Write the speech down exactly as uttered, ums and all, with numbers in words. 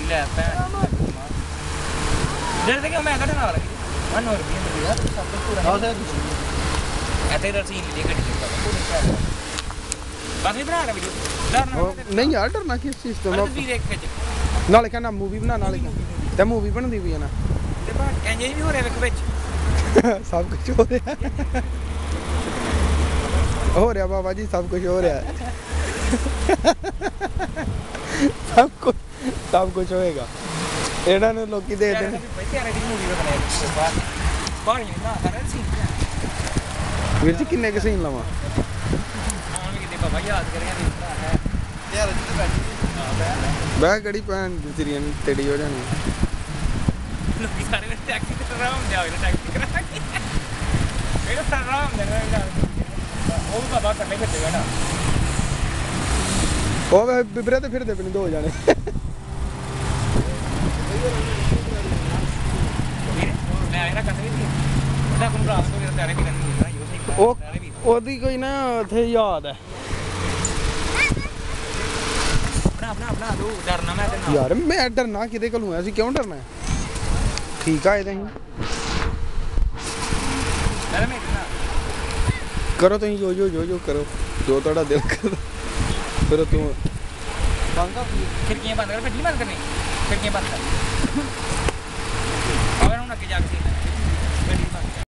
ਲੈ ਭੈਣ ਜਿਹੜੇ ਕਿ ਮੈਂ ਕੱਢਣ ਵਾਲਾ ਸੀ ਨੌ ਰੁਪਏ ਦੇ ਯਾਰ ਸਭ ਕੁਝ ਪੂਰਾ ਆ ਤੁਸੀਂ ਐਤੇ ਦਾ ਸੀਨ ਲਈ ਗੱਡੀ ਦਾ ਬਸ ਹੀ ਬਣਾ ਰਿਹਾ ਵੀਡੀਓ ਡਰਨਾ ਨਹੀਂ ਯਾਰ ਡਰਨਾ ਕਿਸ ਚੀਜ਼ ਤੋਂ ਤਸਵੀਰ ਇੱਕ ਵਿੱਚ ਨਾਲੇ ਕਹਿੰਦਾ ਮੂਵੀ ਬਣਾ ਨਾਲੇ ਤੇ ਮੂਵੀ ਬਣਦੀ ਪਈ ਆ ਨਾ ਤੇ ਬਾ ਇੰਜ ਵੀ ਹੋ ਰਿਹਾ ਵੇਖ ਵਿੱਚ ਸਭ ਕੁਝ ਹੋ ਰਿਹਾ ਹੋ ਰਿਹਾ ਬਾਬਾ ਜੀ ਸਭ ਕੁਝ ਹੋ ਰਿਹਾ ਸਭ ਕੁਝ ਸਭ ਕੁਝ ਹੋਏਗਾ ਇਹਨਾਂ ਨੂੰ ਲੋਕੀ ਦੇਖਦੇ ਨੇ ਵੀਰ ਜੀ ਕਿੰਨੇ ਕੁ ਸੀਨ ਲਵਾਂ ਬਾਬਾ ਯਾਦ ਕਰਿਆ ਯਾਰ ਜਿੱਥੇ ਬੈਠੀ ਬਹਿ ਕਿਹੜੀ ਭੈਣ ਤੇਰੀ ਤੇੜੀ ਹੋ ਜਾਣੀ ਲੋਕੀ ਸਾਰੇ ਟੈਕਸੀ ਤੇ ਆਰਾਮ ਜਾਵੇ ਟੈਕਸੀ ਕਰਾ ਕੇ ਇਹਦਾ ਸਾਰਾ ਆਰਾਮ ਦੇਣਾ ਉਹ ਵੀ ਬਾਬਾ ਕਰਨੇ ਫਿਰਦੇ ਨਾ ਉਹ ਵੇ ਬਿਬਰੇ ਤੇ ਫਿਰਦੇ ਪਏ ਦੋ ਜਾਣੇ ਮੈਂ ਆਇਆ ਕਰਨੀ ਸੀ ਉਹਦਾ ਕੋਲ ਰਾਤ ਤੋਂ ਤਿਆਰੀ ਵੀ ਕਰਨੀ ਹੈ ਉਹ ਉਹਦੀ ਕੋਈ ਨਾ ਉੱਥੇ ਯਾਦ ਹੈ ਬਣਾ ਬਣਾ ਬਣਾ ਦੋ ਡਰਨਾ ਮੈਂ ਤੇ ਯਾਰ ਮੈਂ ਡਰਨਾ ਕਿਤੇ ਕੋਲੋਂ ਆ ਅਸੀਂ ਕਿਉਂ ਡਰਨਾ ਠੀਕ ਆ ਇਹਦੇ ਹੀ ਕਰੋ ਤੁਸੀਂ ਜੋ ਜੋ ਜੋ ਜੋ ਕਰੋ ਜੋ ਤੁਹਾਡਾ ਦਿਲ ਕਰਦਾ ਫਿਰ ਤੂੰ ਬੰਦ ਕਰ ਖਿੜਕੀਆਂ ਬੰਦ ਕਰ ਗੱਡੀ ਬੰਦ ਕਰਨੀ ਖਿੜਕੀਆਂ ਬੰਦ ਕਰ ਅਗਰ ਹੁਣ ਅੱਗੇ ਜਾ ਕੇ ਗੱਡੀ ਬੰਦ